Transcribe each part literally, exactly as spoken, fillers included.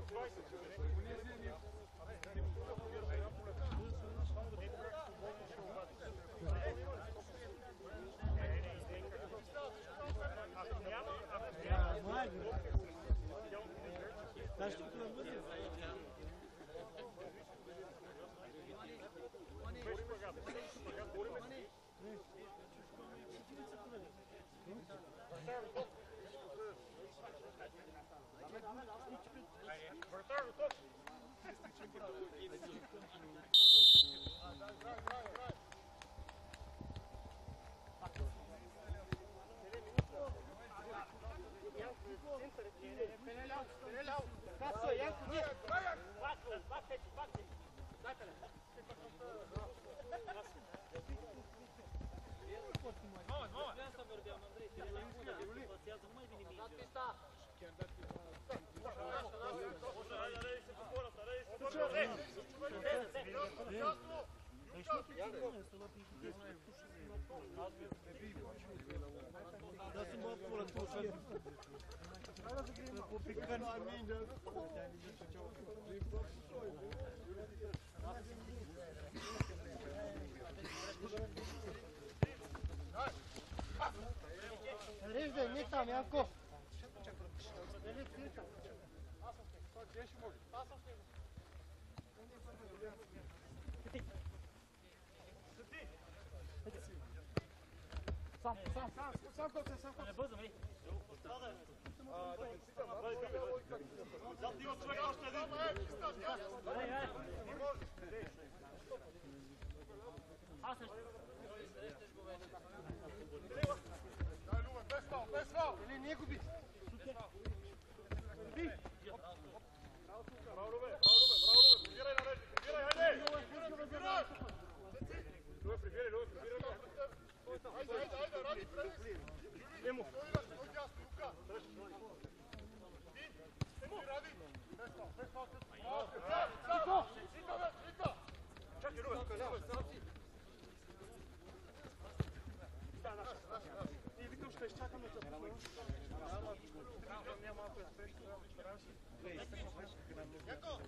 Режде, не там, Янко. Сам, сам, сам, сам, сам, сам, сам. Не бързам, ей. Зад има човек още един. Аз също. Дай, Любен, без фал, без фал! Не, не губи. Браво, Любен, браво, Любен, браво, Любен! Пробирай на режи, пробирай, хайде! Пробирай! Любен, прибирай, Любен, прибирай! Хайде, хайде, хайде, ради, пред! Немо! Той дясно, Юка! Ти! Немо! Ради! Без фал, без фал! Сито! Сито, бе, сито! Чакай, Любен, Любен, сам си! И викам, ще изчакам да те пусна. Няма малко е спешно. Яко!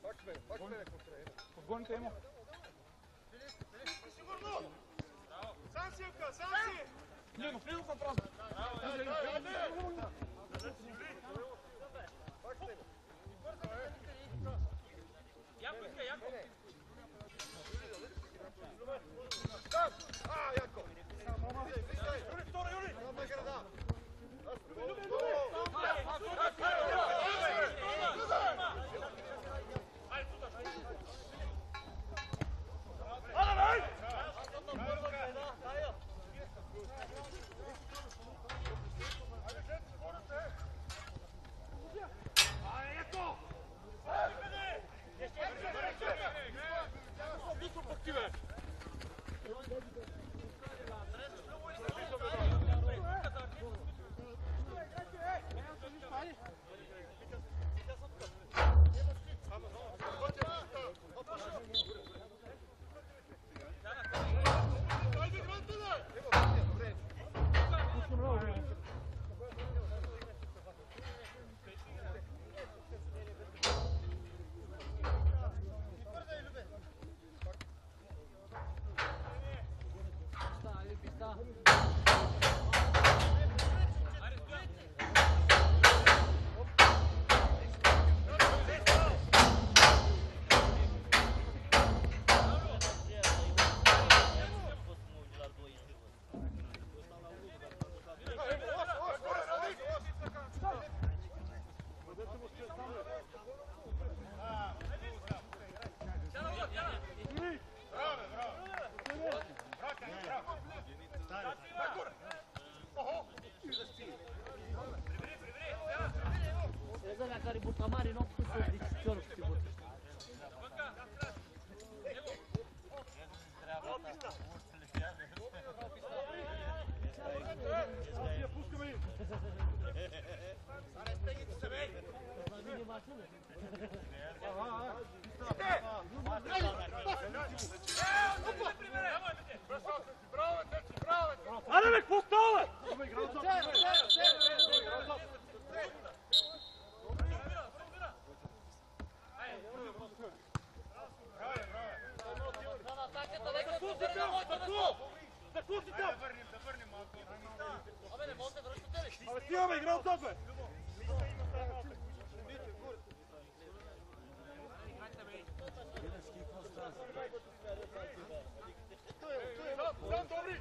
Пак мене, пак мене контролира. Подгоните Емо. Сигурно! Сам си, Евка, сам си! Влизам, влизам съм празно. Айде, айде, айде! Пак мене. Janko iska, Janko. Stop! А, Janko! Юли, втора, Юли! Sama grada! Mare, não precisa de desespero que se bote. Adem, postale! Стигаме, игра отзад, бе! Сам, добри!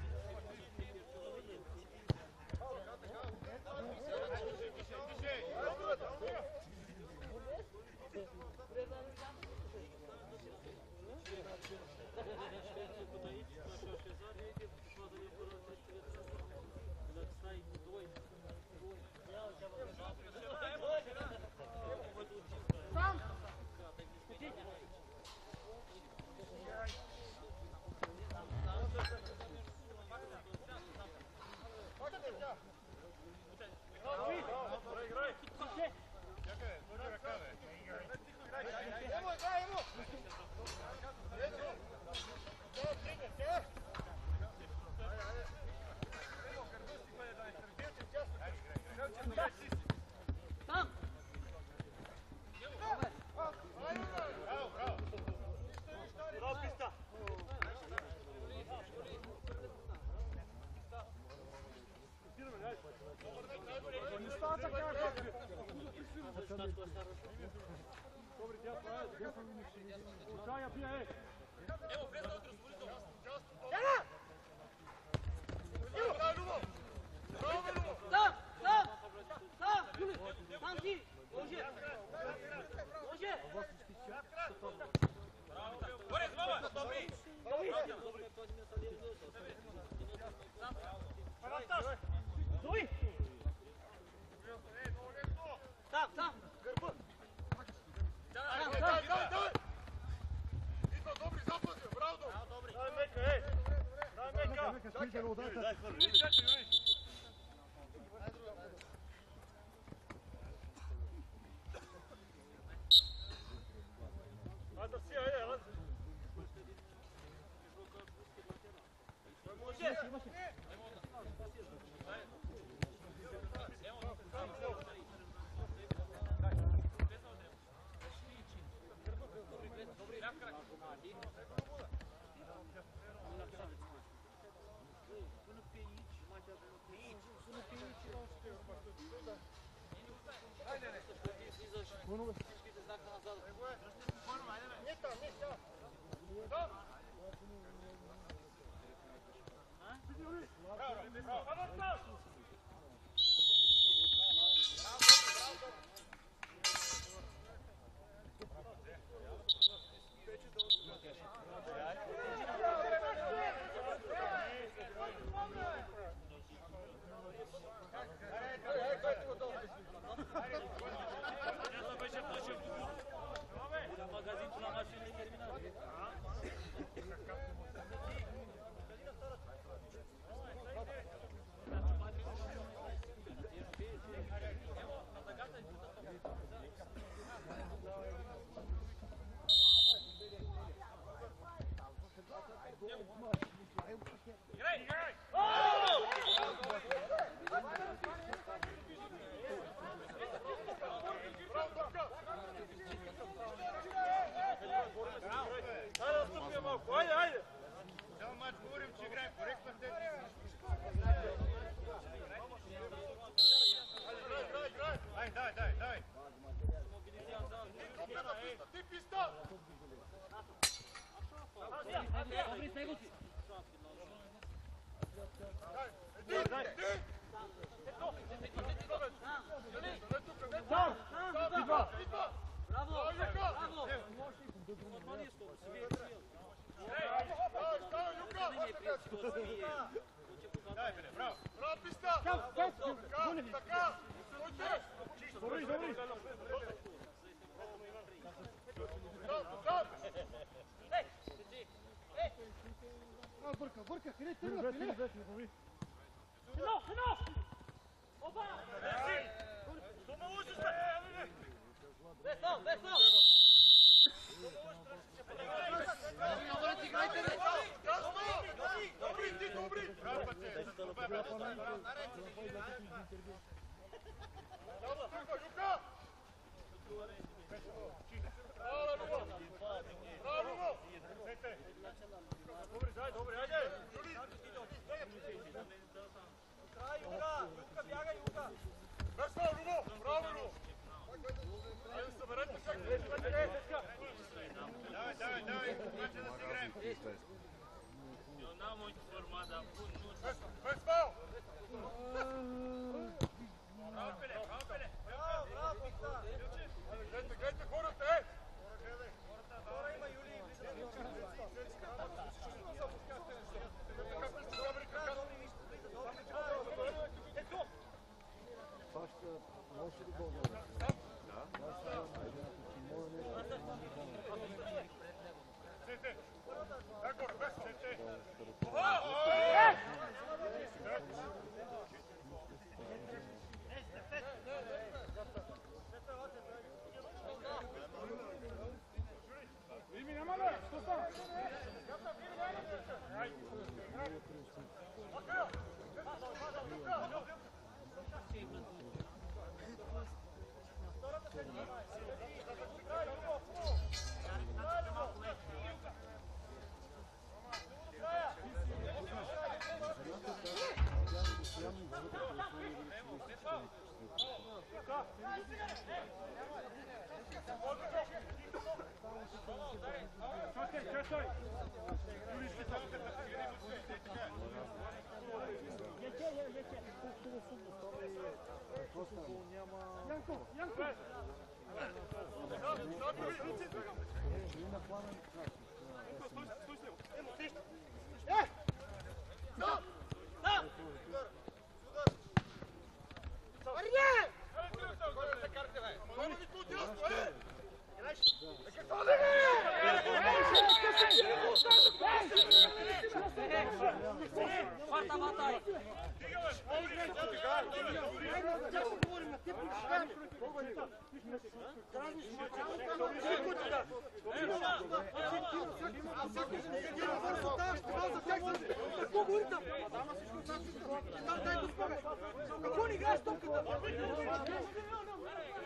Какво ни играеш тук?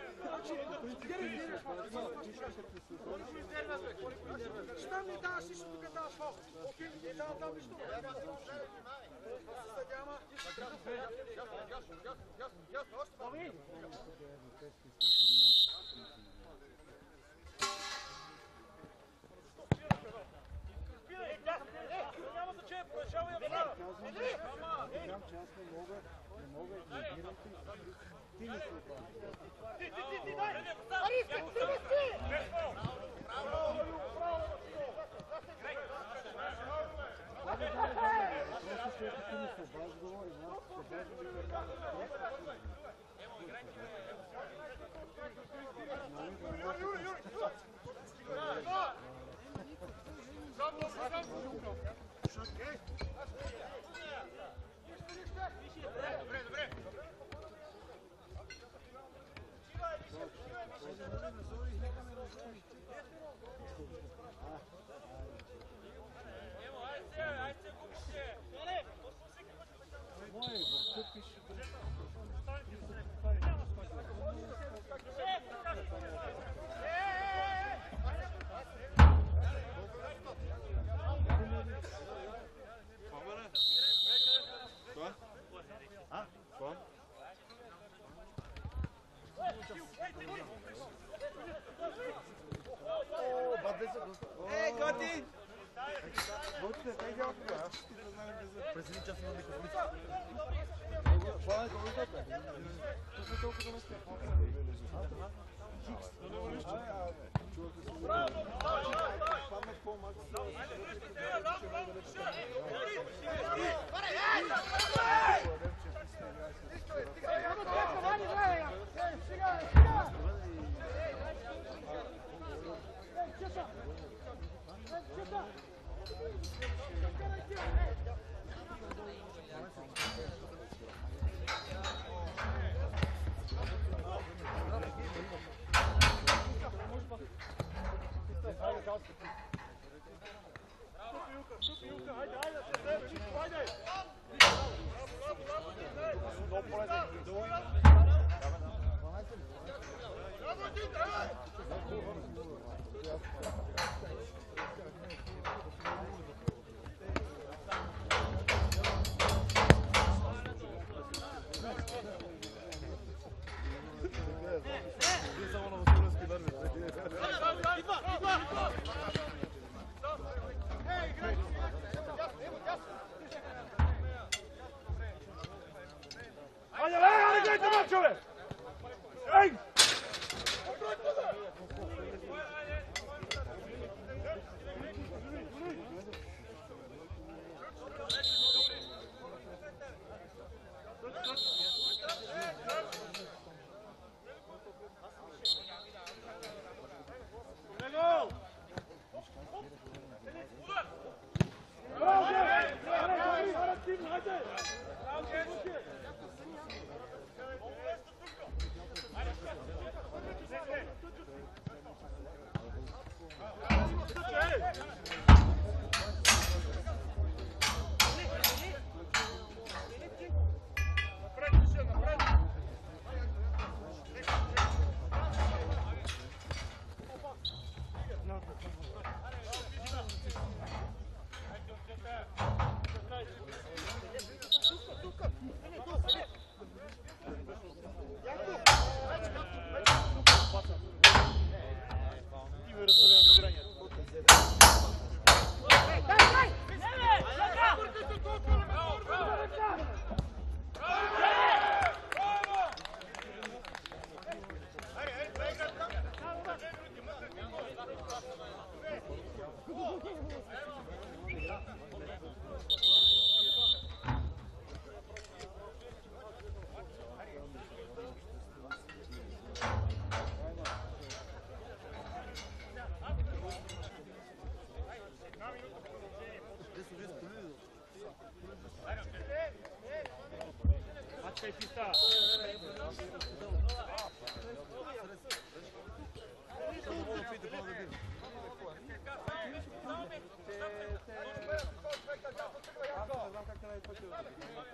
Šta mi daš, išao tu kad daš fal? Ok, ne dao tam ništa. Съдяма. Няма значение, продължава я врага. Знам, че аз не мога, не мога да играм ти не се оправя. Ти, ти, ти, ти, дай! Ариска, тръгвай! Просто защото ти ми се обаж говори, аз се обаж говори. Добре, добре. Мой въртък пише. Ей, готин! Presidente já falando com isso. Vai, como é que é? Tu não tá com isso. Ajde, ej, ali gledajte mačove! Ej!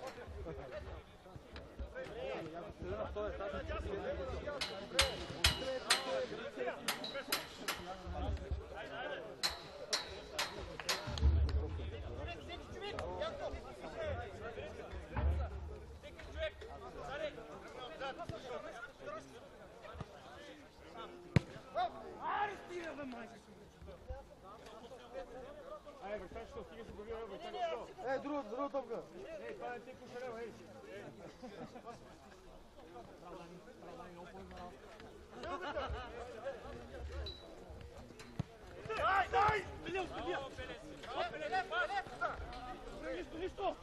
Добре, Ето, стига си побира, бе, чакай що. Е, друга, друга топка. Ей, това е ти кошелев, ей. Дай, дай! Белил, белил! Нищо, нищо!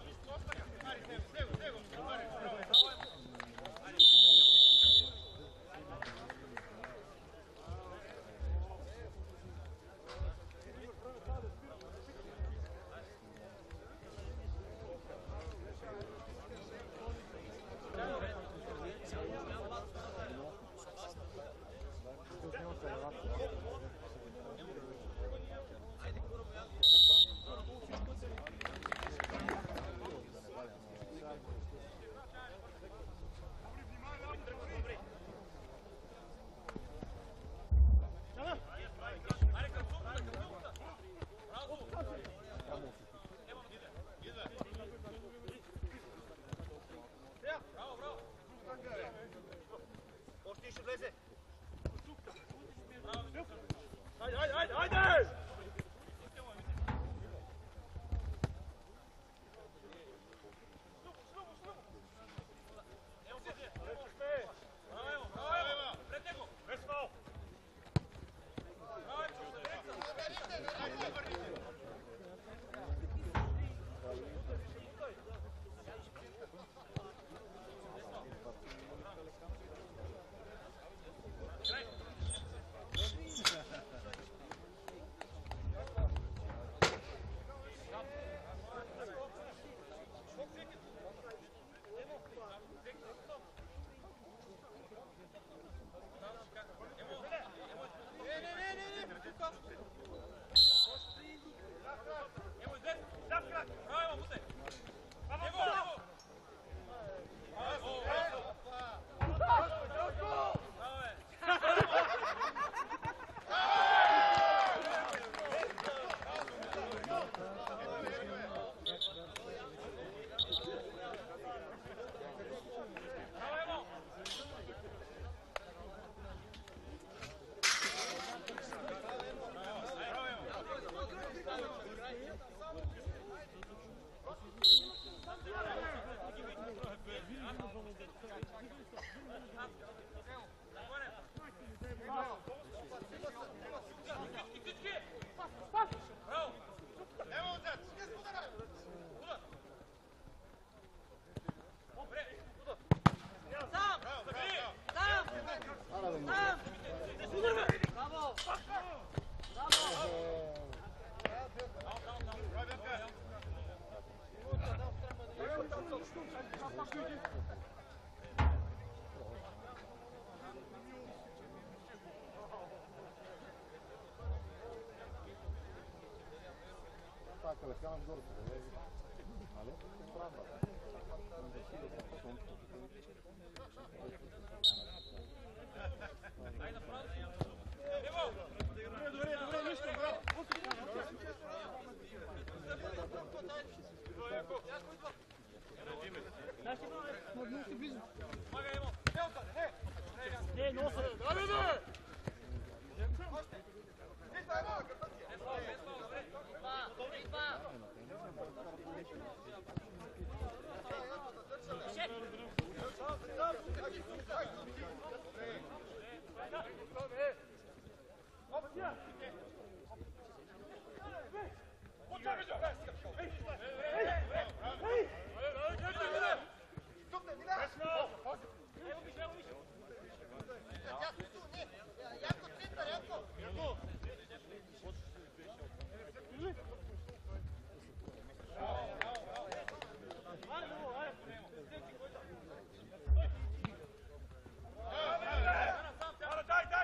Haydi, haydi, haydi, haydi!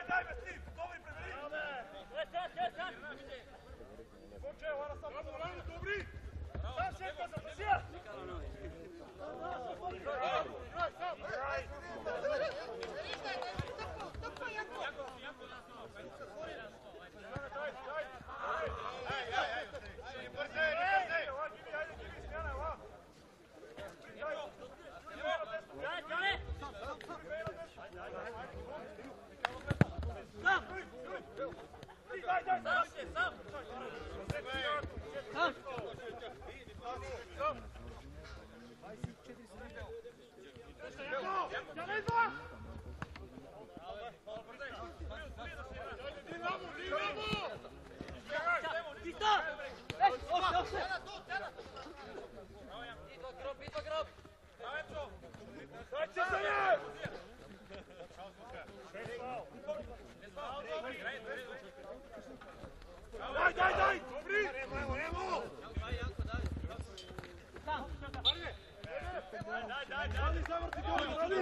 Добре, Daj, daj, daj! Dobri! Nemo, nemo! Daj, daj, daj! Radi, zavrti dobro, radi!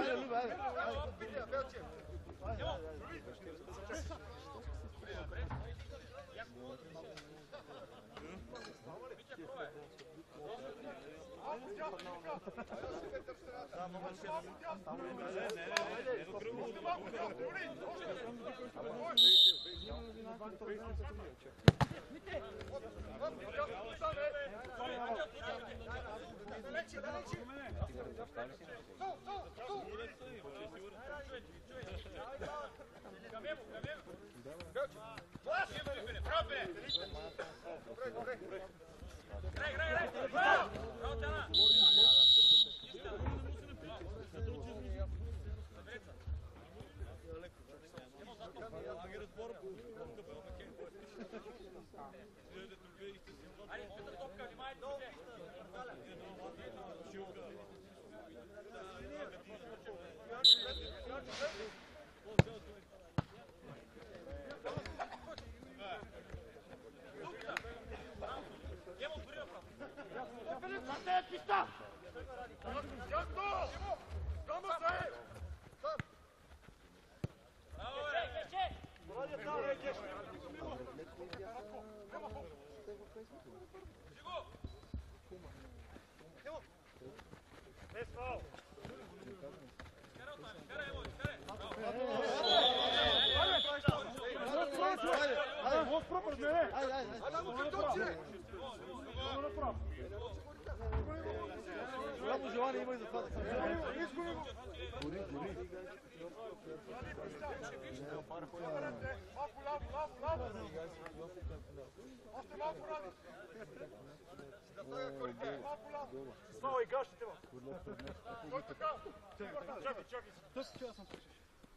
Bravo, Giovanni, ima i za hvala. Slavo i gašite vam. Čekaj, čekaj. To se čeo sam počeo.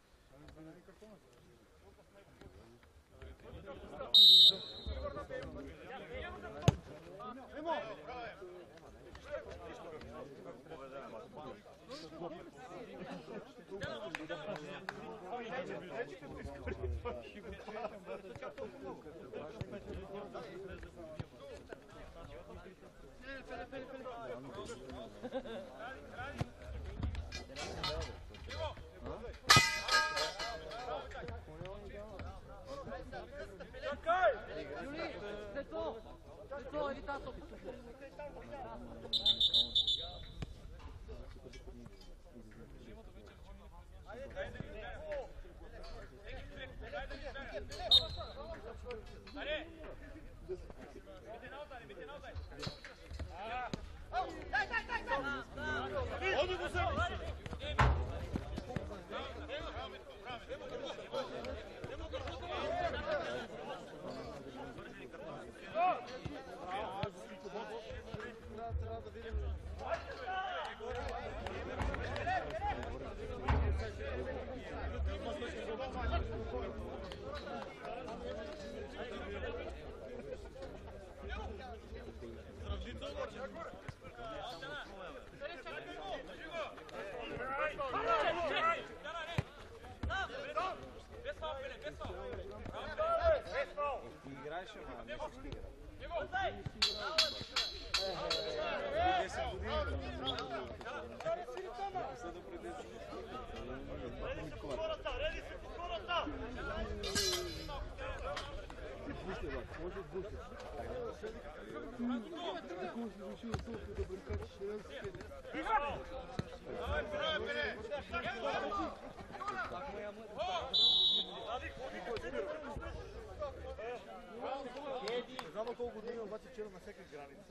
Znamo koliko godina baci čelo na всеки граница.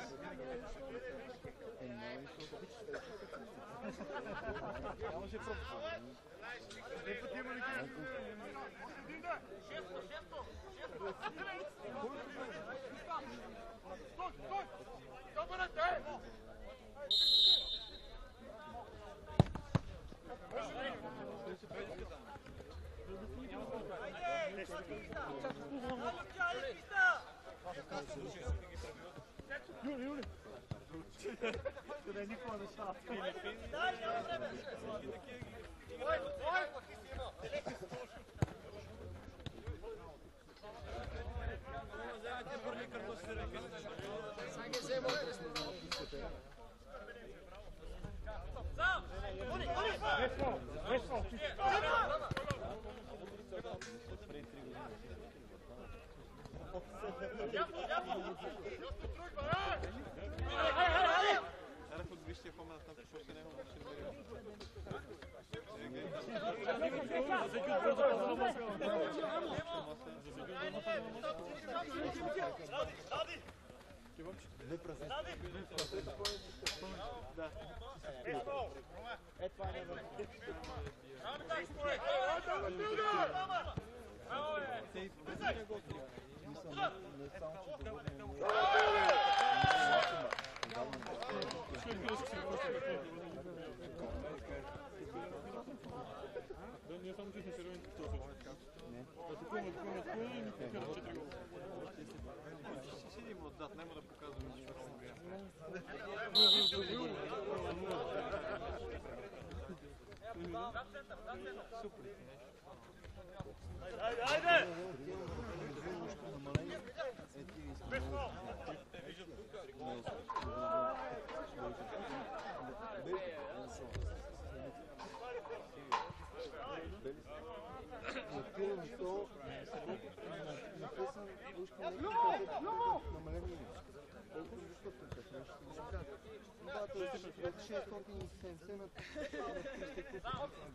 А може просто. Не потема ли ке? Шесто, шесто, шесто. Стой, стой. Добре, те. Juli, Juli. Toen hij niet van de staat. Westfall, Westfall. Erg goed wist je van dat dat voor zijn Nie sam ci się robią to coś. Nie. To tylko nie tylko nie tylko nie tylko nie tego. Сидим вот дат, не можем показывать ничего. Супер. Haydi haydi. Отивам то, написан ушки намаление. Колко защото така ще да, то е от шестстотин и седемдесет на триста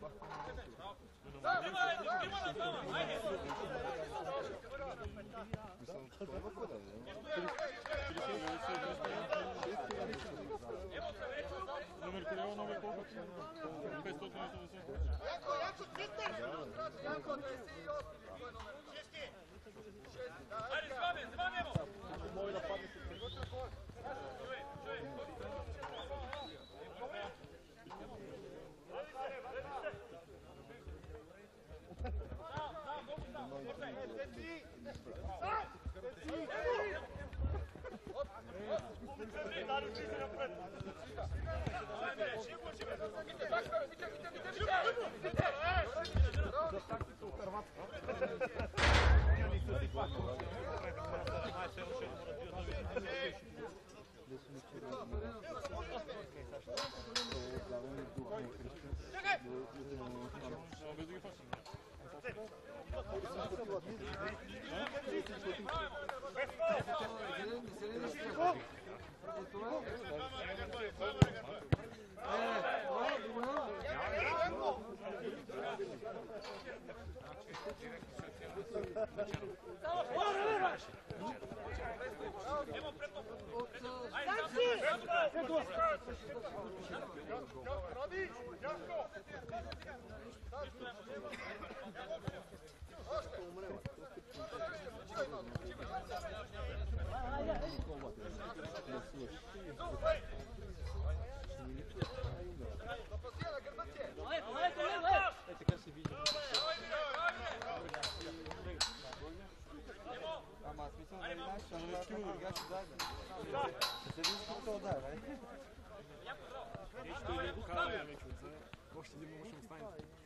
Номер колява, номер колко? петстотин и осемдесет. Janko, Janko, Cvister! Janko, dvajset osam, tvoj nomer. Šesti. Ajde, zvame, zvanemo. Мой да падне. Още един му ще остане.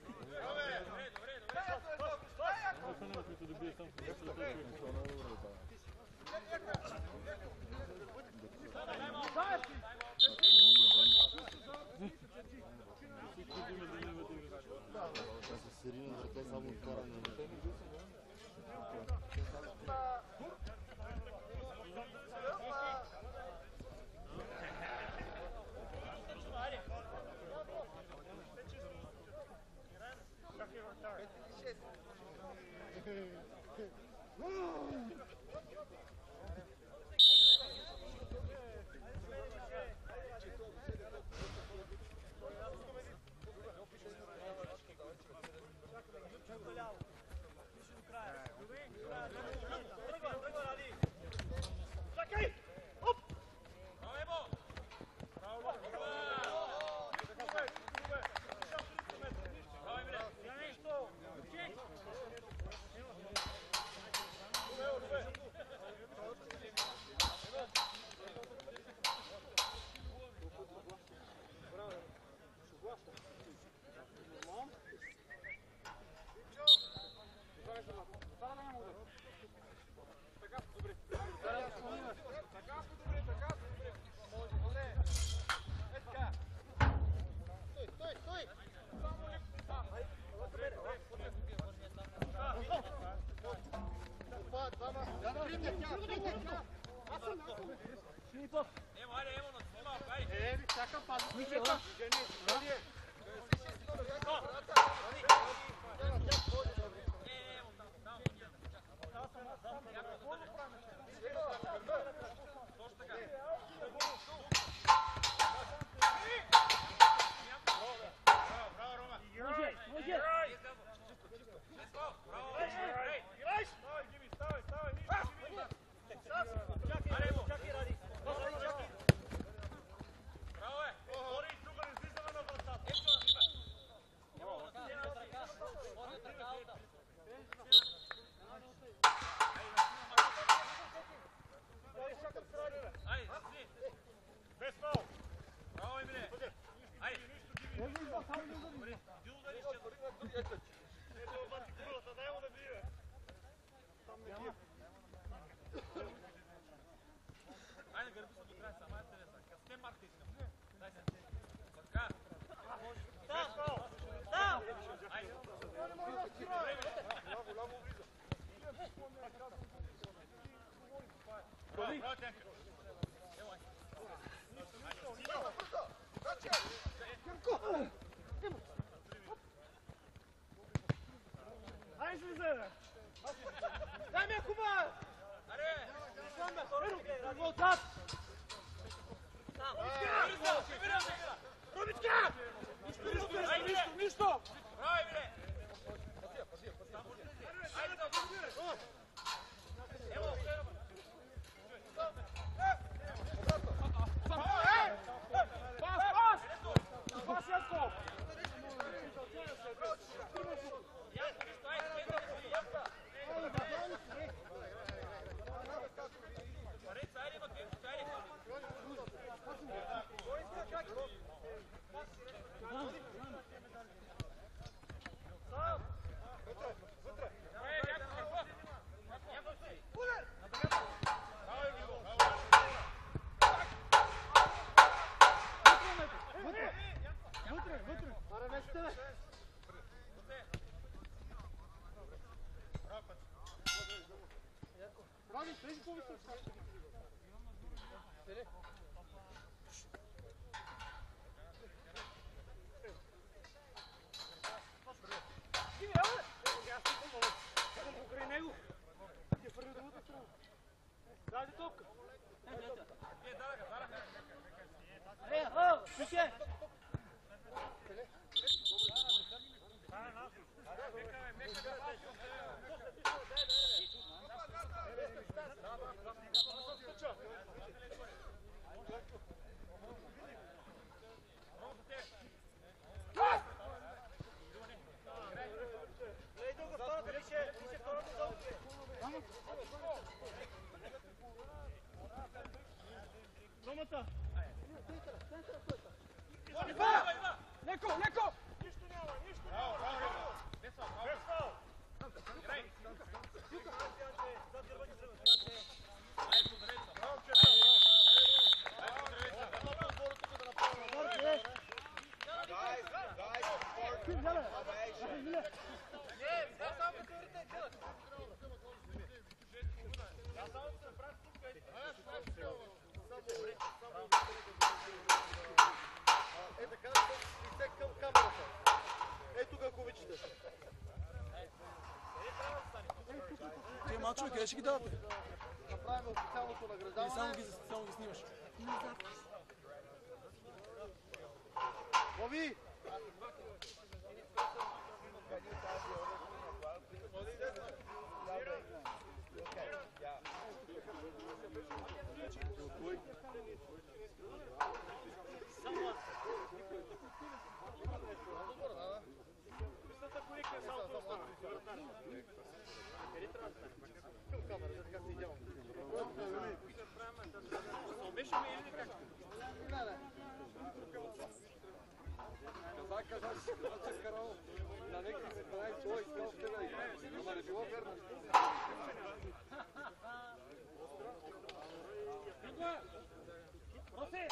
Остане, като да бие сам. Серийно врата само откаране. Дай ми кума! Отзад! Робичка! Нищо, нищо! Леко, леко! Нищо няма, нищо няма! Е така, лице към камерата. Е тук, ако обичате. Тия мачове, къде ще ги давате? Направим официалното Или награждаване. само ги, само ги снимаш? Боби! Казах, казах, че е карал на някакви си прави това и искал в тебе. Ама не било верно. Роси!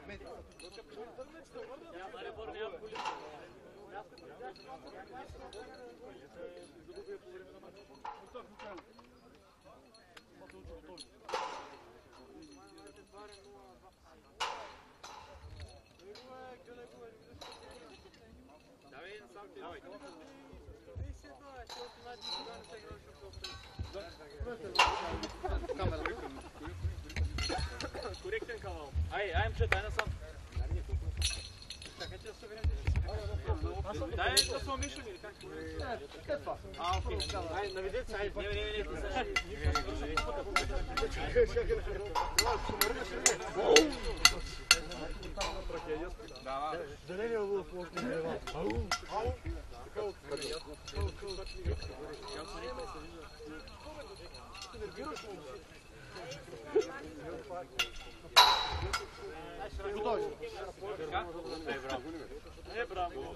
Коректен кавал. Ай, ай, момче, дай насам. Чакайте да се верим. Дай да се умишам или как? А, окей. Ай, наведете се, ай. Не, не, не, не. Зеления лъв още не е ва. Ау! Ау! Така от... Е, браво.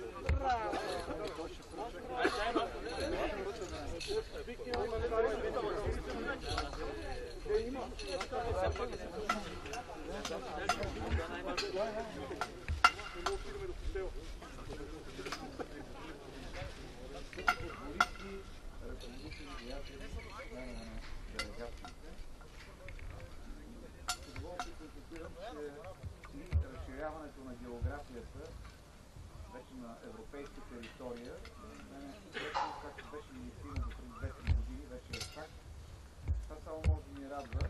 Разширяването на географията вече на европейска територия, както беше инициирано преди две-три години, вече е факт. Това само може да ни радва.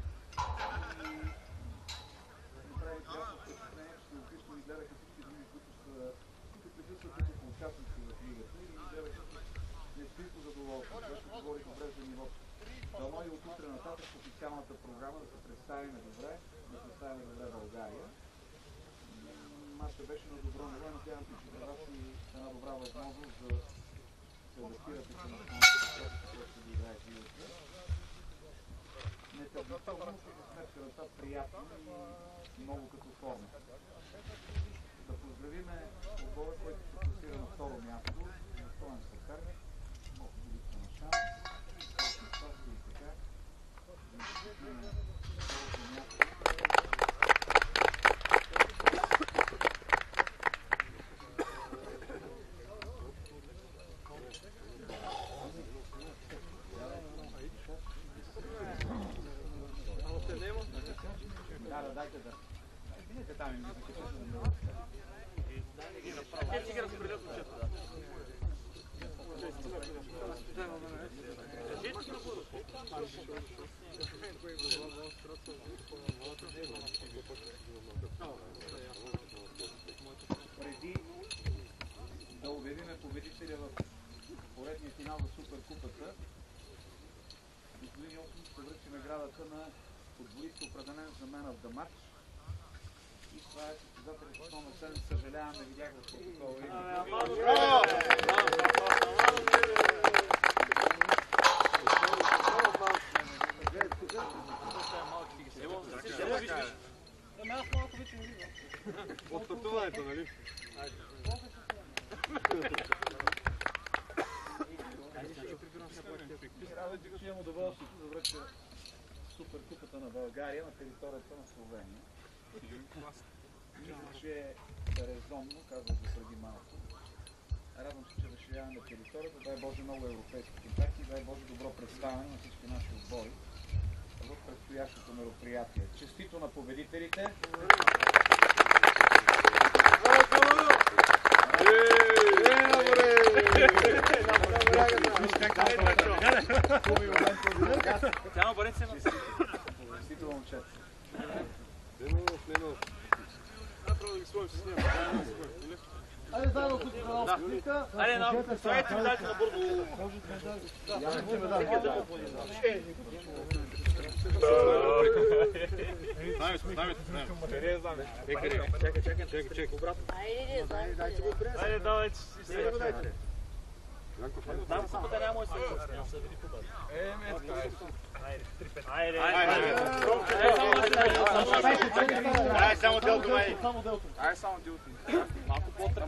И направи приятно впечатление, че любопитно ни гледаха всички други, които са тук присъстват като участници в лигата и ни гледаха с нескрито задоволство, което говори добре за нивото. Дано и от утре нататък в официалната програма да се представим добре, да представим добре България. Матчът беше на добро ниво, надявам се, че за вас и една добра възможност да се адаптирате към националната ситуация, която ще ви играете и утре. Нетърпително се сметка да са приятни и много като форма. Да поздравиме отбора, който се класира на второ място, достоен съперник, много липса на шанс, това и така, да настъпим на второто място. Да, да, дайте да. Видите там им виждате. Те си ги разпределят отчета, да. Преди да обявиме победителя в поредния финал за Суперкупата, господин Йосиф ще връчи наградата на футболист, определен за Man of the Match. И това е състезателят с номер седем. Съжалявам, не видях в протокола. От пътуването, нали? Радвайте, че имам удоволствието да връча Суперкупата на България на територията на Словения. Мисля, че е резонно, казах го преди малко. Радвам се, че разширяваме територията. Дай Боже много европейски контакти, дай Боже добро представяне на всички наши отбори в предстоящото мероприятие. Честито на победителите! Тямо бъде се Честито момчета! Немов, Немов. Трябва да ги своим с него. Айде заедно тук на нова слика. Айде, на съветите ми дайте на бързо. Знаме сме, знаме сме. Къде е знаме? Чекай, чекай, чекай, чекай, чекай. Обратно. Айде, знаме. Дайте го през. Айде, давайте. Дайте. Там съпата няма да се види по-бързо. Е, ме така е. Айде, Айде. Ай, само делто, май. Ай, само делто. Малко по-тръпно.